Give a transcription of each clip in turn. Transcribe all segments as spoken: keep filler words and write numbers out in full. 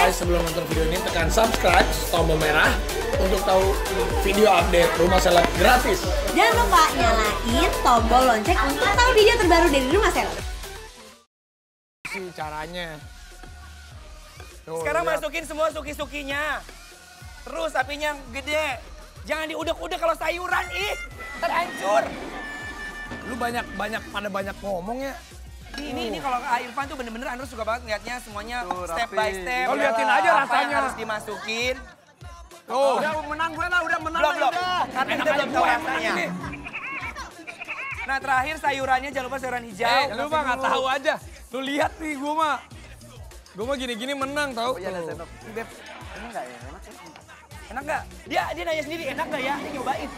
guys, sebelum nonton video ini tekan subscribe, tombol merah untuk tahu video update Rumah Seleb gratis. Jangan lupa nyalain tombol lonceng untuk tahu video terbaru dari Rumah Seleb. Si caranya. Tuh, Sekarang lihat. masukin semua suki-sukinya. Terus apinya gede. Jangan diudek-udek kalau sayuran, ih. Ntar hancur. Lu banyak banyak pada banyak ngomong ya. Ini ini kalau Kak Irfan tuh bener-bener Andrew suka banget ngeliatnya semuanya Tuh, step rapi. by step. Oh, liatin aja Apa rasanya. yang harus dimasukin. Tuh. Udah menang gue lah, udah menang Belum, lah, belum. udah. Karena Enak kita aja belum tahu gua yang rasanya. menang ini. Nah terakhir sayurannya jangan lupa sayuran hijau. Eh, lu mah nggak tahu aja. Lu lihat nih gua mah. Gua mah gini-gini menang tau. Oh iya, ada Tuh. sendok. Ini Beb, ini enggak ya? Enak ya? Enak nggak? Dia dia nanya sendiri enak nggak ya? Dia nyobain.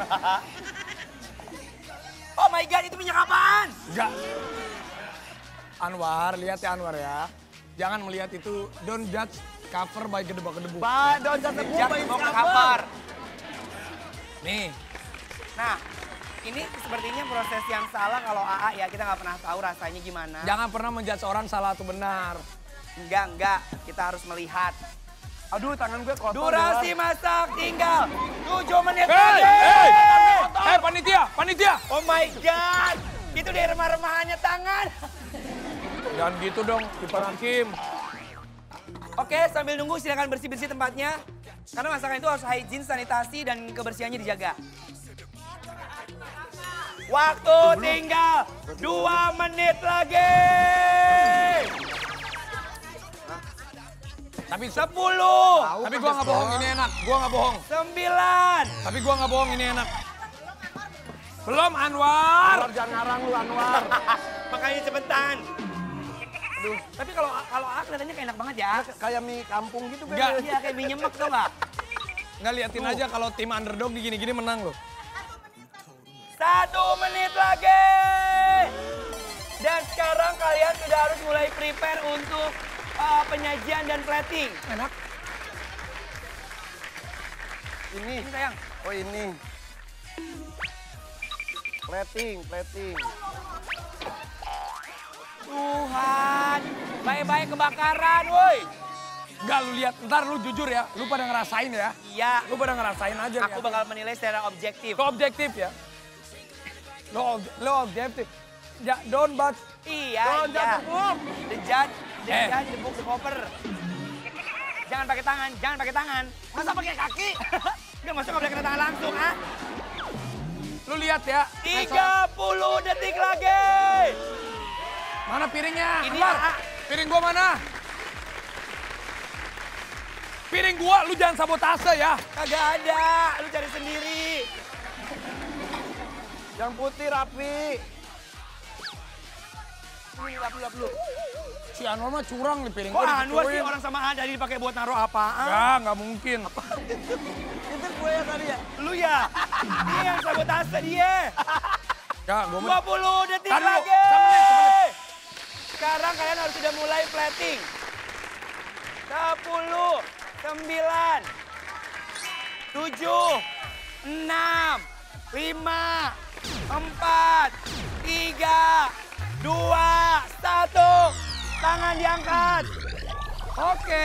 Oh my god, itu minyak apaan? Enggak. Anwar, lihat ya Anwar ya. Jangan melihat itu, don't judge cover by kedebak-kedebu. Pak, don't jatuh gue Jangan main mau ke cover. kapar. Nih, Nah, ini sepertinya proses yang salah kalau A A ya. Kita nggak pernah tahu rasanya gimana. jangan pernah menjudge orang salah atau benar. Enggak, enggak. Kita harus melihat. Aduh, tangan gue kotor. Durasi masak tinggal tujuh menit Hei, lagi. hei, hei panitia, panitia. Oh my god. Itu dari remah-remahannya tangan. Jangan gitu dong, Kiper Hakim. Oke, sambil nunggu silakan bersih-bersih tempatnya. Karena masakan itu harus hygiene, sanitasi, dan kebersihannya dijaga. Waktu tinggal dua menit lagi. Tapi Sepuluh. tapi gua nggak bohong, ini enak. Gua nggak bohong. Sembilan. Tapi gua nggak bohong, ini enak. Belum Anwar. Anwar, jangan ngarang lu, Anwar. Makanya cepetan. Aduh, tapi kalau kalau A kelihatannya kayak enak banget ya. Kayak mie kampung gitu, Beb. Enggak. Iya, kayak mie nyemek tuh nggak? Nggak liatin aja kalau tim underdog di gini-gini menang loh. Satu menit lagi. Dan sekarang kalian sudah harus mulai prepare untuk uh, penyajian dan plating. Enak. Ini. Ini sayang. Oh ini. Plating, plating. Tuhan, baik-baik kebakaran, woi. Enggak, lu lihat, ntar lu jujur ya, lu pada ngerasain ya. Iya, Lu pada ngerasain aja. aku bakal menilai secara objektif. Lu objektif ya. Lu, ob- lu objektif. Ya, don't but. Iya, Don't iya. jatuh book. The judge, the Eh. judge, the book, the cover. Jangan pakai tangan, jangan pakai tangan. Masa pakai kaki? Enggak, maksudnya nggak boleh kena tangan langsung, ah. Lu lihat ya. tiga puluh detik lagi. Mana piringnya? Ini Anwar, A A. piring gua mana? Piring gua, lu jangan sabotase ya. Kagak ada, lu cari sendiri. Yang putih rapi. Ini lap lu, lap lu. Si Anwar mah curang nih piring Kok gua Anwar sih dicucuin. orang sama ada dipakai buat naruh apaan? Enggak, nggak mungkin. Itu gue ya tadi ya. Lu ya? Dia yang sabotase dia. Enggak, gua dua mah. puluh detik Tahan dulu, lagi. semenit, semenit. Sekarang kalian harus sudah mulai plating. sepuluh, sembilan, tujuh, enam, lima, empat, tiga, dua, satu. Tangan diangkat. Oke.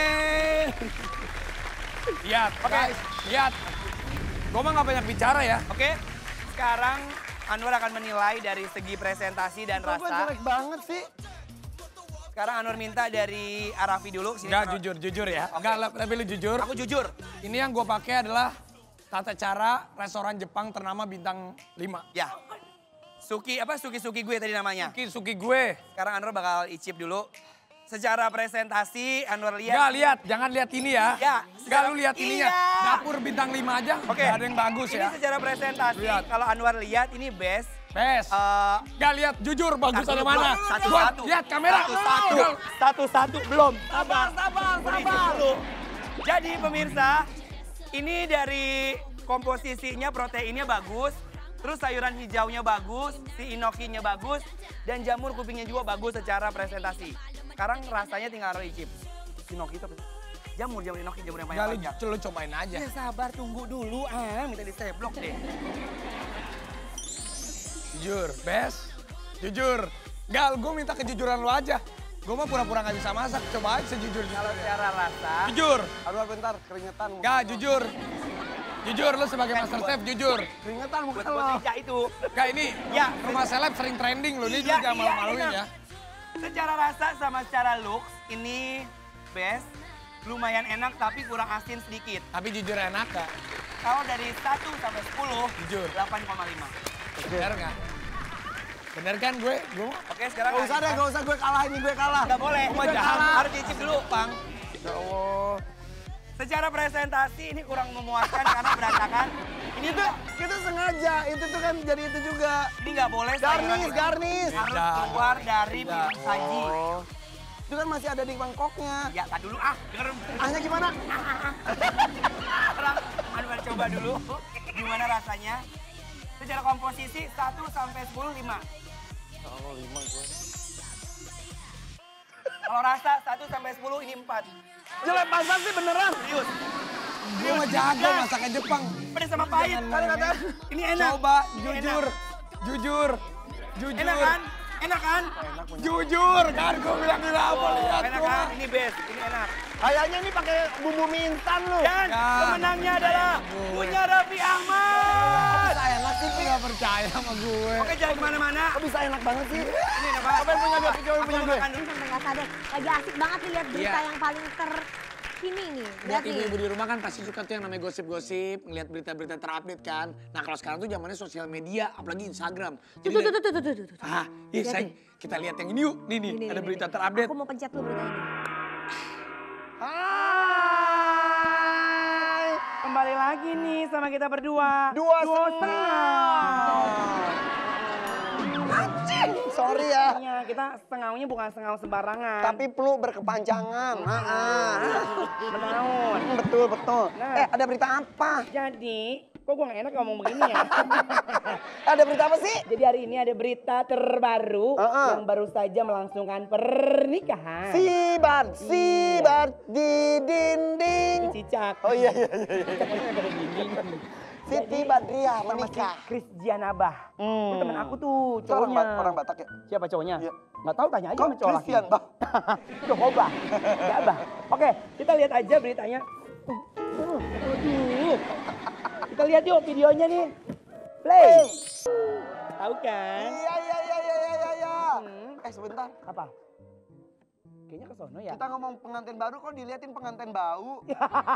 Lihat, Oke. guys, lihat. Gua mah nggak banyak bicara ya. Oke, sekarang Anwar akan menilai dari segi presentasi dan Kok gue rasa. jelek banget sih? Sekarang Anwar minta dari Arafi dulu. Sini, Enggak, Anwar. jujur, jujur ya. Oke. Enggak, tapi lu jujur. Aku jujur. Ini yang gua pakai adalah tata cara restoran Jepang ternama bintang lima. Ya. Suki apa suki-suki gue tadi namanya. Suki, suki gue. Sekarang Anwar bakal icip dulu. Secara presentasi Anwar lihat. Enggak, lihat. Jangan lihat ini ya. Ya, Enggak, lu lihat ininya. iya. Dapur bintang lima aja. Oke. Nggak ada yang bagus Ini ya. secara presentasi Lihat. kalau Anwar lihat ini best. Bes. Eh, Enggak, lihat. Jujur, bagus satu, ada mana. Satu, Gua- satu. Lihat kamera. Satu, satu. Enggak. Satu, satu. Belum. Sabar, sabar, Udah icip sabar. dulu. Jadi pemirsa, ini dari komposisinya proteinnya bagus. Terus sayuran hijaunya bagus, si inokinya bagus. Dan jamur kupingnya juga bagus secara presentasi. Sekarang rasanya tinggal icip. Inoki itu apa? Jamur, jamur inoki, jamur yang Enggak, banyak. lu, lu cobain aja. Ya sabar, tunggu dulu. Ah, minta di seblok deh. Jujur, Bes. Jujur. Gal, gue minta kejujuran lu aja. Gue mah pura-pura gak bisa masak, coba aja sejujurnya. Kalau secara rasa, Jujur. Aduh bentar, keringetan. muka Gak, lo. jujur. Jujur, lu sebagai Kan master buat- chef, jujur. Keringetan muka buat lo. buat Ica itu. Gak, ini Ya. rumah seleb sering trending loh. Ini Iya, juga iya, malu-maluin enak. ya. Secara rasa sama secara looks, ini best. Lumayan enak tapi kurang asin sedikit. Tapi jujur enak gak? Kalau dari satu sampai sepuluh, Jujur. delapan koma lima. Bener gak? Bener kan gue? Gue mah Oke, sekarang Gak usah deh, gak usah gue kalah ini, gue kalah. Nggak boleh. Gua Nggak jahat. Harus cicip dulu, Bang. Ya Allah. Secara presentasi ini kurang memuaskan karena berantakan. Ini Itu tuh, kita sengaja, itu tuh kan jadi itu juga. ini nggak boleh. Garnis, sayuran- garnis. Harus Tidak. keluar dari Tidak. saji. Oh. Itu kan masih ada di mangkoknya. Ya, tak dulu ah. Denger. Ahnya gimana? Orang, Anwar coba dulu. Gimana rasanya? Secara komposisi satu sampai sepuluh, lima. Oh, lima gue. Kalau rasa satu sampai sepuluh, ini empat. Jelek pasar sih beneran. Serius. gue mah jago masakan Jepang. Pedas sama pahit. Jangan Kalian kata, main-main. ini enak. Coba, Ini jujur. enak. Jujur. Jujur. Enak kan? Enak kan? Jujur kan gue bilang gila apa lihat Enak gue. kan? Ini best. Ini enak. Kayaknya ini pakai bumbu mie instan lu. Dan Ya. pemenangnya adalah Ampun. punya Raffi Ahmad. Bisa enak sih, Lu gak percaya sama gue. Oke, jangan kemana-mana. Kok bisa enak banget sih? Ini enak banget. Apa yang punya dia? Coba yang Aku punya mau gue. makan dulu. Sampai nggak sadar. Lagi asik banget nih lihat berita Iya. yang paling terkini nih. Buat Lihat nih. ibu-ibu di rumah kan pasti suka tuh yang namanya gosip-gosip, ngeliat berita-berita terupdate kan. Nah kalau sekarang tuh zamannya sosial media, apalagi Instagram. Tuh, tuh, tuh, tuh, tuh, tuh, tuh, tuh. Ah, iya Lihat sayang, nih. kita lihat yang ini yuk. Nih nih, Ini, ada ini, berita ini. terupdate. Aku mau pencet dulu berita ini. Hai. Kembali lagi nih sama kita berdua. Dua Duo setengah. Anjing. Sorry ya. Iya, kita setengahnya bukan setengah sembarangan. Tapi peluk berkepanjangan. Ah, ah. menaun. Hmm, Betul, betul. Nah. Eh, ada berita apa? Jadi, kok gue gak enak ngomong begini ya? Ada berita apa sih? Jadi hari ini ada berita terbaru Uh-uh. yang baru saja melangsungkan pernikahan. Sibar, sibar di dinding. Cicak. Oh iya, iya, iya. iya. Cicaknya ada di dinding. Siti Badriah Sama si menikah. Chris Gianabah. Hmm. Itu temen aku tuh, Itu orang, cowoknya. Ba- orang Batak ya? Siapa cowoknya? Iya. Nggak tahu, tanya aja Kok sama cowok laki. Christian, Bah? Itu Hobah, Gabah. Oke, kita lihat aja beritanya. Uh, uh, Aduh. Kita lihat yuk videonya nih. Play. Tahu kan? Iya, iya, iya, iya, iya, iya. Hmm. Eh, sebentar. Apa? Kayaknya ke sono ya. Kita ngomong pengantin baru kok diliatin pengantin bau.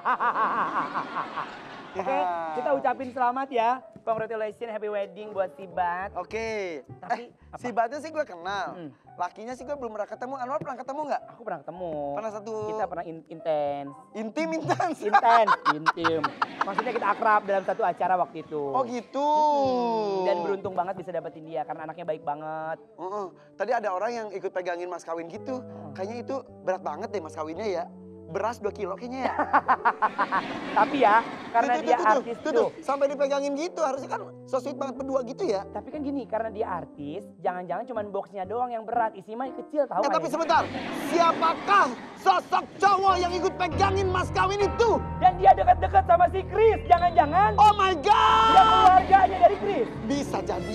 Oke, kita ucapin selamat ya. Congratulations, happy wedding buat si Bat. Oke. Tapi, eh, apa? si Batnya sih gue kenal. Hmm. Lakinya sih gue belum pernah ketemu. Anwar pernah ketemu nggak? Aku pernah ketemu. Pernah satu. Kita pernah in- intens. Intim, intens. Intens, intim. Maksudnya kita akrab dalam satu acara waktu itu. Oh gitu. Hmm, Dan beruntung banget bisa dapetin dia karena anaknya baik banget. Heeh. Tadi ada orang yang ikut pegangin mas kawin gitu. Hmm. Kayaknya itu berat banget deh mas kawinnya ya. Beras dua kilo kayaknya ya. Tapi ya, karena Tuh, tuh, dia tuh, tuh, artis tuh, tuh. tuh. Sampai dipegangin gitu. Harusnya kan so sweet banget berdua gitu ya. Tapi kan gini, karena dia artis, jangan-jangan cuma boxnya doang yang berat. Isi mah kecil tahu Eh, nggak tapi ya? sebentar. Siapakah sosok cowok yang ikut pegangin mas kawin itu? Dan dia dekat-dekat sama si Chris. Jangan-jangan Oh my dia god. keluarganya dari Chris. Bisa jadi.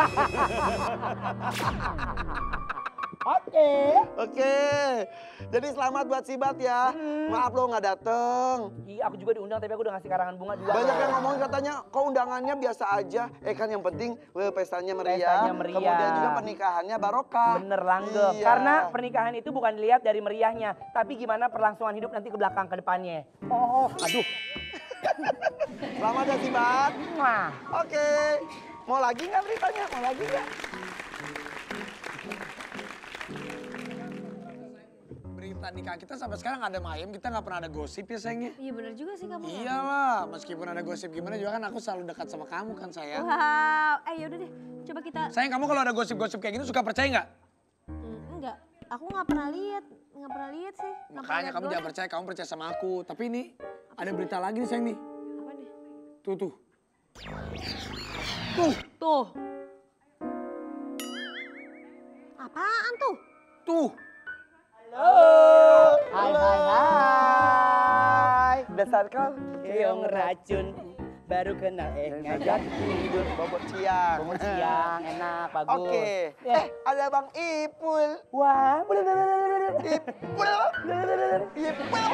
Oke. Oke. Jadi selamat buat si Bat ya. Hmm. Maaf lo nggak dateng. Iya, aku juga diundang tapi aku udah ngasih karangan bunga dua. Banyak yang ngomongin katanya kok undangannya biasa aja. Eh kan yang penting weh, pestanya meriah. Pestanya meriah. Kemudian juga pernikahannya barokah. Bener langgeng. Iya. Karena pernikahan itu bukan dilihat dari meriahnya, tapi gimana perlangsungan hidup nanti ke belakang ke depannya. Oh, aduh. Selamat ya si Bat. Wah. Oke. Mau lagi nggak beritanya? Mau lagi nggak? Berita nikah kita sampai sekarang nggak ada mayem, kita nggak pernah ada gosip ya sayangnya. Iya bener juga sih kamu. Iyalah, meskipun ada gosip gimana juga kan aku selalu dekat sama kamu kan sayang. Wow, eh yaudah deh, coba kita. Sayang kamu kalau ada gosip-gosip kayak gini suka percaya nggak? Hmm, enggak, aku nggak pernah lihat, nggak pernah lihat sih. Nggak pernah Makanya lihat kamu gosip. jangan percaya, kamu percaya sama aku. Tapi ini ada berita lagi nih sayang nih. Apa nih? Tuh tuh. Tuh, tuh. Apaan tuh? Tuh. Halo. Hai hai hai. Berdasarkan Keong racun baru kenal eh ngajak tidur bobot siang. bangun siang enak bagus. Oke. Eh, Eh, ada Bang Ipul. wah, boleh boleh boleh boleh Ipul. Ipul.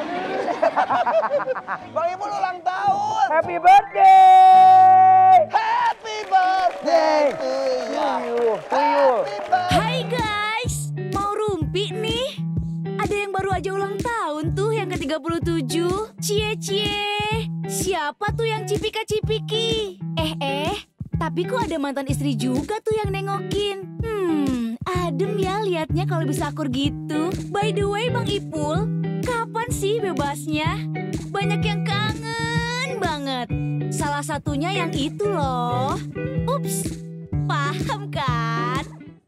Bang Ipul ulang tahun. Happy birthday. Happy birthday to you. To you. Hai guys, mau rumpi nih? Ada yang baru aja ulang tahun tuh yang ke tiga puluh tujuh. Cie cie. Siapa tuh yang cipika-cipiki? Eh eh, tapi kok ada mantan istri juga tuh yang nengokin. Hmm, adem ya liatnya kalau bisa akur gitu. By the way Bang Ipul, kapan sih bebasnya? Banyak yang kangen banget. Salah satunya yang itu loh. Ups, paham kan?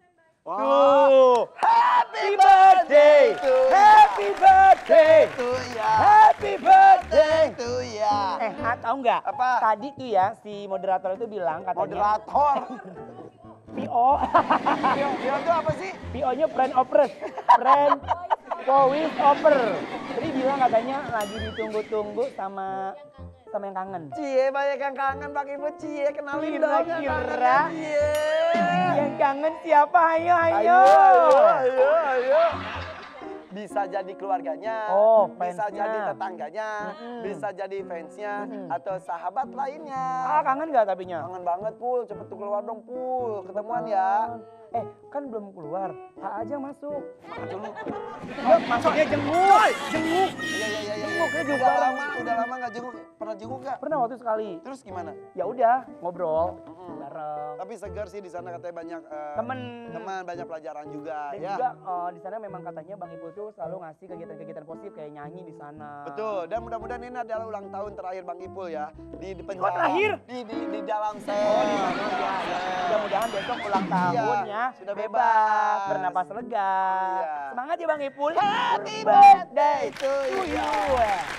Wow. Happy birthday. Happy birthday. To ya. Happy birthday. To ya. Eh, ah, tahu nggak? Apa? Tadi tuh ya si moderator itu bilang katanya. Moderator. P O. Dia dia tuh apa sih? P O-nya friend offers. Friend voice over. Jadi bilang katanya lagi ditunggu-tunggu sama sama yang kangen. Cie, banyak yang kangen Bang Ibu. Cie, kenalin dong yang Kira-kira kangen. Cie. yang kangen siapa? Ayo, ayo. Ayo, ayo, ayo, ayo. Bisa jadi keluarganya, Oh, bisa fansnya. jadi tetangganya, Mm-mm. bisa jadi fansnya, Mm-mm. atau sahabat lainnya. Ah, kangen nggak tapinya? Kangen banget, Pul. Cepet tuh keluar dong, Pul. Ketemuan ya. Eh, kan belum keluar. A aja masuk. Makan dulu. Yuk, masuknya jenguk. Jenguk. Iya, iya, iya. iya. Jenguknya juga Udah bareng. lama, udah lama nggak jenguk. Pernah jenguk nggak? Pernah waktu sekali. Terus gimana? Ya udah, ngobrol Mm-mm. bareng. Tapi segar sih di sana katanya banyak eh, Temen. teman, banyak pelajaran juga Dan ya. juga eh, di sana memang katanya Bang Ipul tuh selalu ngasih kegiatan-kegiatan positif kayak nyanyi di sana. Betul, dan mudah-mudahan ini adalah ulang tahun terakhir Bang Ipul ya. Di, di penjara. Kok terakhir? Di, di, di dalam sel. Oh, di sana ya. ya. Mudah-mudahan besok ulang tahunnya sudah bebas. bernapas lega. Iya. Semangat ya Bang Ipul. Happy birthday to To you. you.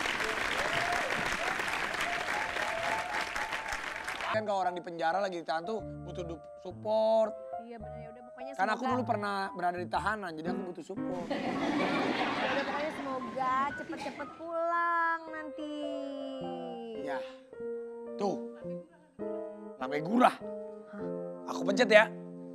Kan kalau orang di penjara lagi ditahan tuh butuh du- support. Iya benar ya udah pokoknya Karena aku semoga- dulu pernah berada di tahanan, jadi aku butuh support. Ya udah pokoknya semoga cepet-cepet pulang nanti. Ya, tuh, lambe gurah. Aku pencet ya.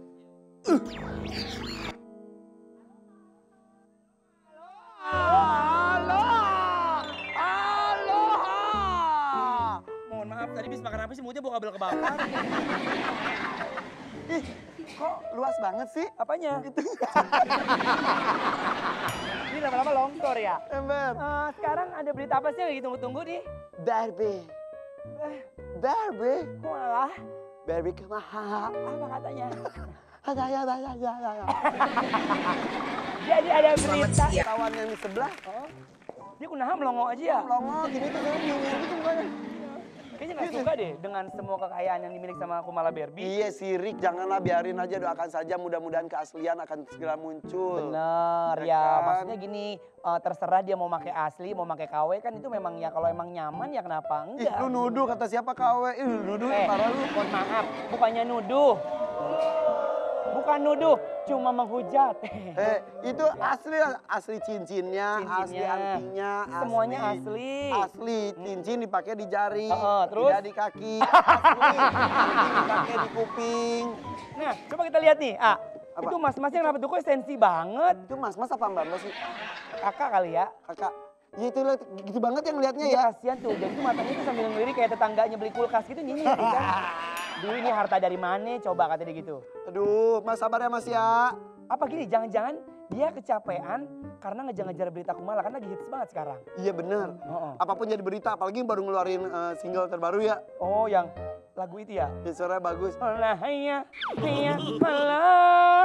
Mohon maaf, tadi bis makan apa sih? Mulutnya bawa kabel kebakar. Ih, kok luas banget sih? Apanya? Ini lama-lama longsor ya? Ember. Eh, sekarang ada berita apa sih yang lagi tunggu-tunggu nih? Derby. Eh, Derby. kok malah? Derby kemana? Apa katanya? Ada, ya, ada, ya, ya, ya. Jadi ada berita. Kawan yang di sebelah. Oh, dia kunaha melongo aja ya? Melongo gini tuh saya bingung gitu mukanya. Kayaknya gak suka deh dengan semua kekayaan yang dimiliki sama Kumala Barbie. Iya sih Rick, janganlah biarin aja, doakan saja mudah-mudahan keaslian akan segera muncul. Bener Ya ya, kan? maksudnya gini, eh, terserah dia mau pakai asli, mau pakai K W kan itu memang ya kalau emang nyaman ya kenapa Ih, enggak? lu nuduh kata siapa K W? Ih, lu nuduh Eh, parah lu. mohon maaf, bukannya nuduh. Bukan nuduh, cuma menghujat. Eh, itu asli asli cincinnya, asli Cincinnya. antingnya, asli. Semuanya asli. Asli, cincin dipakai di jari, Heeh, terus? tidak di kaki. Asli, cincin dipakai di kuping. Nah, coba kita lihat nih, ah, Apa? itu mas-masnya kenapa tuh kok sensi banget? Itu mas-mas apa mbak-mbak sih? Kakak kali ya? Kakak. Ya itu liat, gitu banget yang liatnya Iya ya. kasihan tuh, jadi tuh matanya tuh sambil ngelirik kayak tetangganya beli kulkas gitu nyinyir kan. Duh ini harta dari mana coba kata dia gitu. Aduh, mas sabar ya mas ya. Apa gini, jangan-jangan dia kecapean karena ngejar-ngejar berita Kumala kan lagi hits banget sekarang. Iya bener. Oh, Apapun jadi berita, apalagi baru ngeluarin eh, single terbaru ya. oh yang lagu itu ya? Ya, suaranya bagus. Alah iya, iya, alah.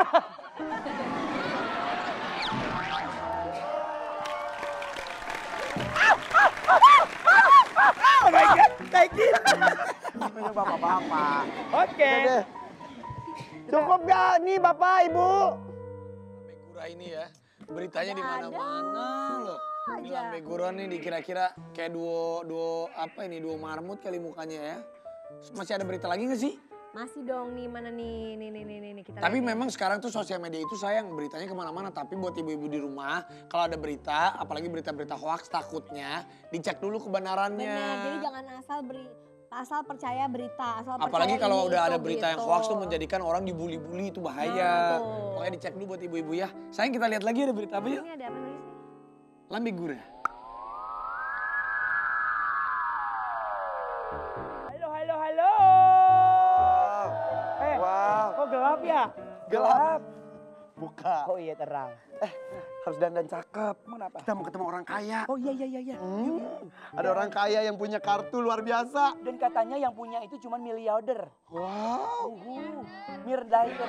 Oh my God, kayak gitu. Ini bapak-bapak. Oke. Udah deh. Cukup gak nih bapak ibu? Lambe gurah ini ya, beritanya di mana-mana loh. Ini lambe gurah nih dikira-kira kayak duo duo apa ini duo marmut kali mukanya ya. Masih ada berita lagi nggak sih? Masih dong nih, mana nih, nih, nih, nih, nih, kita Tapi lihat nih. memang sekarang tuh sosial media itu sayang beritanya kemana-mana. Tapi buat ibu-ibu di rumah, kalau ada berita, apalagi berita-berita hoax, takutnya dicek dulu kebenarannya. Benar, jadi jangan asal beri asal percaya berita, asal Apalagi percaya kalau ini, udah itu, ada berita yang gitu. hoax tuh menjadikan orang dibully-bully itu bahaya. Nah, tuh. Makanya dicek dulu buat ibu-ibu ya. Sayang kita lihat lagi ada berita apa yuk? Ini ada apa tulisnya? Lambe gurih. Halo, halo, halo. Eh, Wow. kok gelap ya? Gelap. Buka. Oh iya terang. Eh, harus dandan cakep. Kenapa? Kita mau ketemu orang kaya. Oh iya, iya, iya. iya. Hmm. Ada orang kaya yang punya kartu luar biasa. Dan katanya yang punya itu cuma miliarder. Wow. Uhuh. Mir dryer.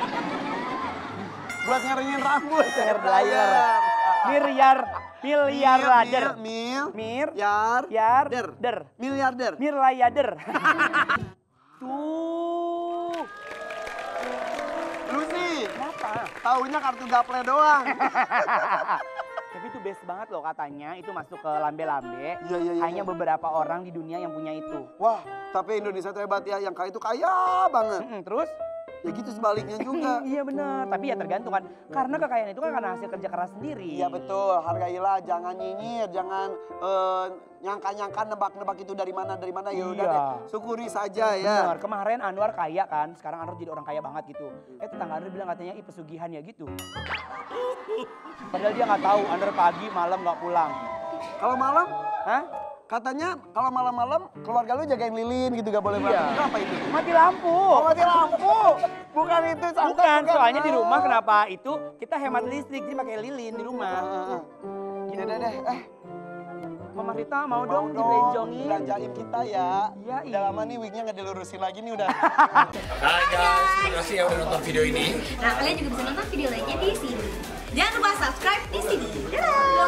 Buat ngeringin rambut. Hair dryer. Miliar, miliarder. Mil. Mir, Yar. yar, Der. der. Miliarder. Mirlayader. Tuh. Lu sih. Kenapa? Taunya kartu gaple doang. Tapi itu best banget loh katanya. Itu masuk ke lambe-lambe. Iya, iya, iya. Hanya beberapa orang di dunia yang punya itu. Wah, tapi Indonesia tuh hebat ya. Yang kaya itu kaya banget. Mm-mm, terus? Ya gitu sebaliknya juga. Iya benar. Tapi ya tergantung kan. Karena kekayaan itu kan karena hasil kerja keras sendiri. Iya betul, hargailah, jangan nyinyir, jangan eh, nyangka-nyangka nebak-nebak itu dari mana dari mana. Ya udah Iya. deh, syukuri saja ya. Benar. Kemarin Anwar kaya kan. Sekarang Anwar jadi orang kaya banget gitu. Eh tetangga Anwar bilang katanya ih pesugihan ya gitu. Padahal dia nggak tahu Anwar pagi malam nggak pulang. Kalau malam, Hah? katanya kalau malam-malam keluarga lu jagain lilin gitu gak boleh Iya. pulang. Itu apa itu? Mati lampu. Oh, mati lampu. Bukan itu, santai, Bukan, soalnya di rumah kenapa itu kita hemat listrik jadi pakai lilin di rumah. Gini deh deh, eh Mama Rita mau, mau dong dong dibelanjongin. belanjain kita ya. Iya, Udah iya. lama nih wignya nggak dilurusin lagi nih udah. Hai guys, terima kasih ya udah nonton video ini. Nah, kalian juga bisa nonton video lainnya di sini. Jangan lupa subscribe di sini. Dadah!